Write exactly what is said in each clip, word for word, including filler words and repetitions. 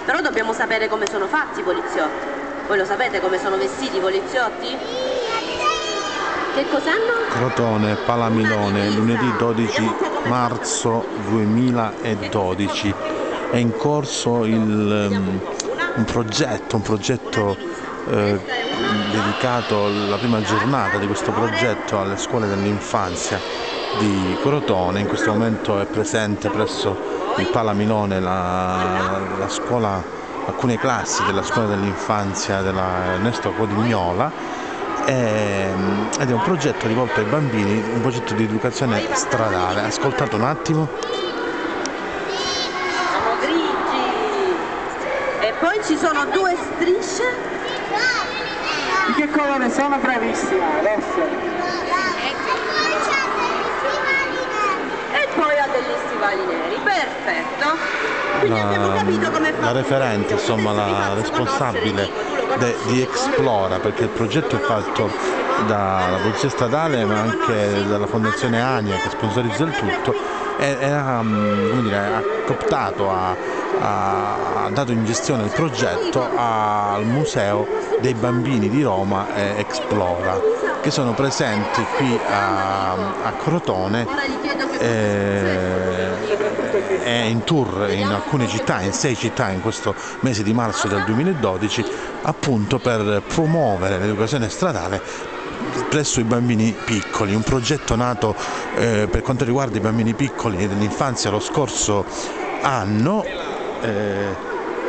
Però dobbiamo sapere come sono fatti i poliziotti. Voi lo sapete come sono vestiti i poliziotti? Che cos'hanno? Crotone, Palamilone, lunedì dodici marzo duemiladodici. È in corso il, um, un progetto, un progetto eh, dedicato alla prima giornata di questo progetto alle scuole dell'infanzia di Crotone. In questo momento è presente presso il Palamilone la, la scuola, alcune classi della scuola dell'infanzia della Ernesto Codignola, e, ed è un progetto rivolto ai bambini, un progetto di educazione stradale. Ascoltate un attimo. Sono grigi. E poi ci sono due strisce. Di che colore sono? Bravissima, rosso. E poi ha degli stivali neri, perfetto. Quindi abbiamo capito come fa. La referente, insomma la responsabile de, di Explora, perché il progetto è fatto dalla Polizia Statale ma anche dalla Fondazione Ania che sponsorizza il tutto, e, e ha, come dire, ha cooptato, ha, ha dato in gestione il progetto al Museo dei Bambini di Roma e Explora, che sono presenti qui a, a Crotone e, e in tour in alcune città, in sei città in questo mese di marzo del duemiladodici, appunto per promuovere l'educazione stradale presso i bambini piccoli. Un progetto nato eh, per quanto riguarda i bambini piccoli e dell'infanzia lo scorso anno. Eh,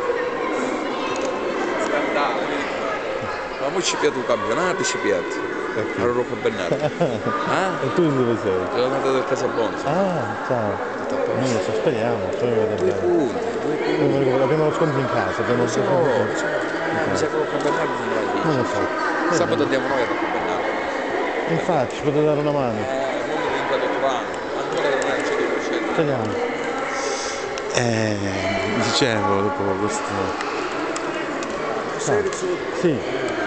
Ma ci piace un campionato, ci piace. Allora Rocco Bernardo. Ah? E tu in dove sei? Sono andato del Casabonza. Ah, ciao. Noi adesso speriamo, poi Due punti, due punti. abbiamo lo sconto in casa, abbiamo lo sconto in casa. Mi sa che Rocco Bernardo non la Non lo so. Sabato andiamo noi a Rocco Bernardo. Infatti, ci potete dare una mano. Eh, non mi ricordo trovare. Ancora non è c'è di cento. Speriamo. Eh, dicevo dopo questo. Ah, sì.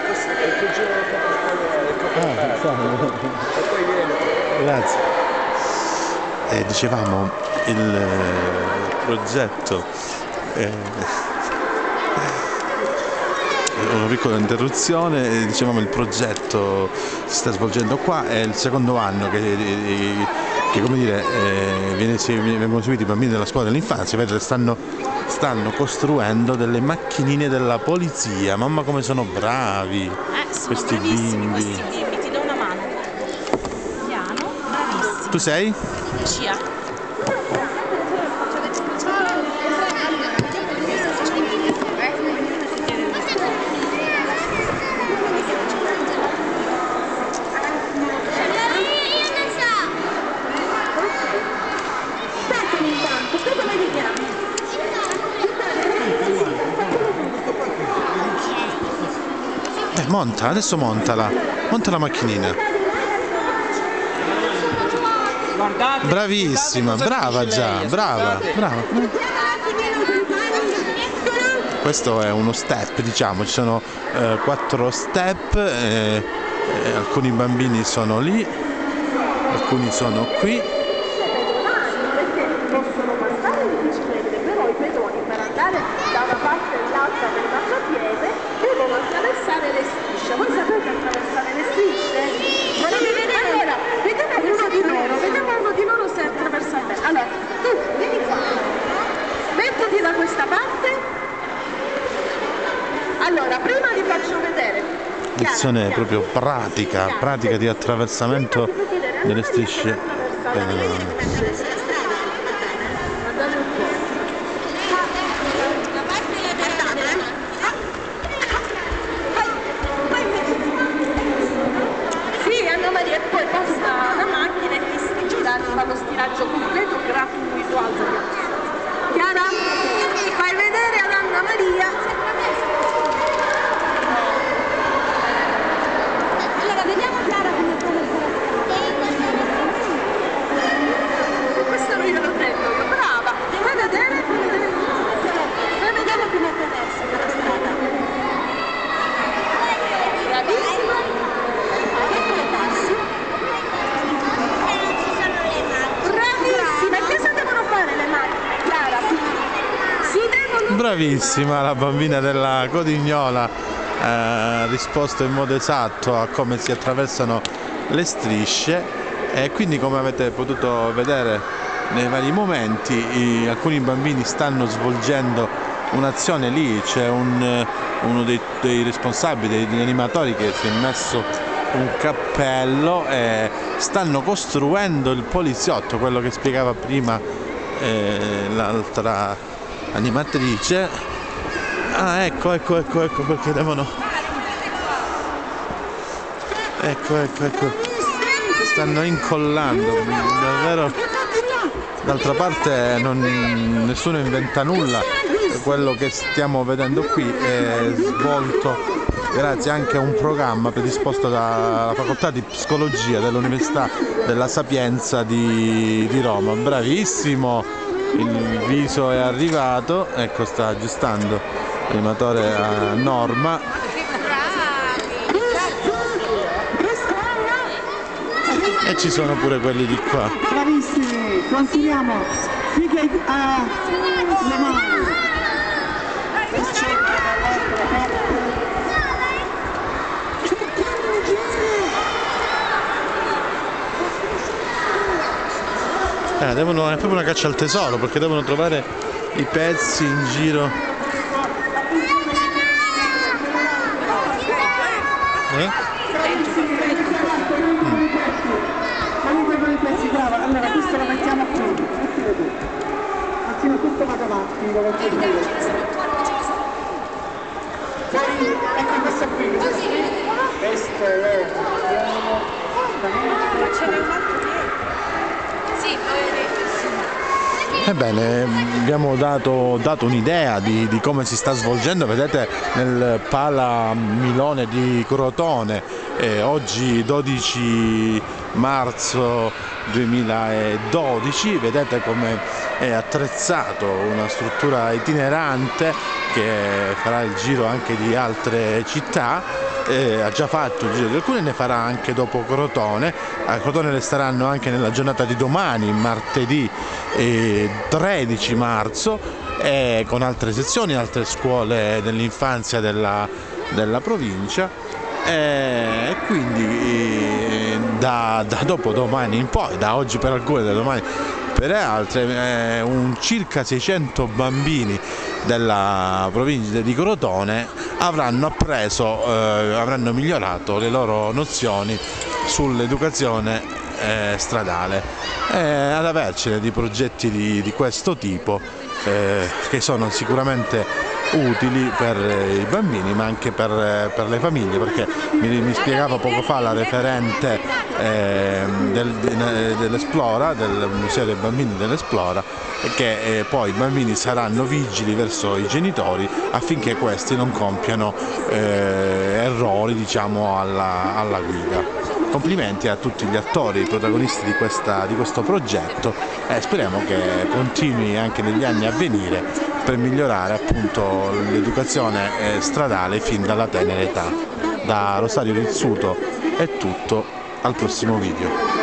Ah, salve. Grazie. Eh, dicevamo il eh, progetto, eh, una piccola interruzione, eh, dicevamo il progetto si sta svolgendo qua, è il secondo anno che, eh, che come dire, eh, viene, si, vengono seguiti i bambini della scuola dell'infanzia, vedete, stanno, stanno costruendo delle macchinine della polizia. Mamma come sono bravi Eh, sono questi bravissimi bimbi. questi bimbi, ti do una mano. Piano, bravissimi. Tu sei? Lucia. Eh, monta, adesso montala, monta la macchinina. Guardate, Bravissima, guardate cosa brava dice già, lei, brava, ascoltate. brava. Questo è uno step, diciamo, ci sono eh, quattro step, eh, eh, alcuni bambini sono lì, alcuni sono qui. Perché possono passare le biciclette, però i pedoni per andare da una parte all'altra del marciapiede devono attraversare le strisce. Voi sapete attraversare le strisce? Volete vedere? Allora, vediamo uno di loro, vediamo uno di loro se attraversa bene. Allora, tu vieni qua, mettiti da questa parte. Allora, prima vi faccio vedere. Lezione proprio pratica, pratica di attraversamento delle strisce. Eh, Sì, Anna Maria, e poi basta la macchina e ti stira, ti fa lo stiraggio completo gratuito. Chiara, fai vedere ad Anna Maria. Allora, vediamo Chiara come fa bravissima la bambina della Codignola, eh, ha risposto in modo esatto a come si attraversano le strisce, e quindi, come avete potuto vedere nei vari momenti, i, alcuni bambini stanno svolgendo un'azione lì. C'è un, uno dei, dei responsabili, degli animatori, che si è messo un cappello e stanno costruendo il poliziotto, quello che spiegava prima eh, l'altra animatrice. Ah, ecco, ecco, ecco, ecco perché devono... Ecco, ecco, ecco. Stanno incollando, davvero. D'altra parte non, nessuno inventa nulla, quello che stiamo vedendo qui è svolto grazie anche a un programma predisposto dalla facoltà di psicologia dell'Università della Sapienza di, di Roma. Bravissimo, il viso è arrivato, ecco, sta aggiustando l'animatore a norma. E ci sono pure quelli di qua. Bravissimi, continuiamo. Fighe a le mani. Eh, devono, è proprio una caccia al tesoro, perché devono trovare i pezzi in giro. Eh? Allora questo lo mettiamo qui, mettilo tu. Attimo tutto va davanti, dove c'è il poi ecco questo qui, questo è Ebbene, abbiamo dato, dato un'idea di, di come si sta svolgendo, vedete, nel Pala Milone di Crotone, eh, oggi dodici marzo duemiladodici, vedete come è attrezzato, una struttura itinerante che farà il giro anche di altre città. Eh, ha già fatto il giro di alcune, ne farà anche dopo Crotone. A Crotone resteranno anche nella giornata di domani, martedì eh, tredici marzo, eh, con altre sezioni, altre scuole dell'infanzia della, della provincia. E quindi eh, da, da dopo domani in poi, da oggi per alcune, da domani per altre, eh, un circa seicento bambini della provincia di Crotone avranno appreso, eh, avranno migliorato le loro nozioni sull'educazione eh, stradale. E ad avercene di progetti di, di questo tipo, eh, che sono sicuramente utili per i bambini, ma anche per, per le famiglie, perché mi, mi spiegava poco fa la referente eh, del, dell'Esplora, del Museo dei Bambini dell'Esplora, che eh, poi i bambini saranno vigili verso i genitori affinché questi non compiano eh, errori, diciamo, alla, alla guida. Complimenti a tutti gli attori, i protagonisti di, questa, di questo progetto, e speriamo che continui anche negli anni a venire per migliorare appunto l'educazione eh, stradale fin dalla tenera età. Da Rosario Rizzuto è tutto, al prossimo video.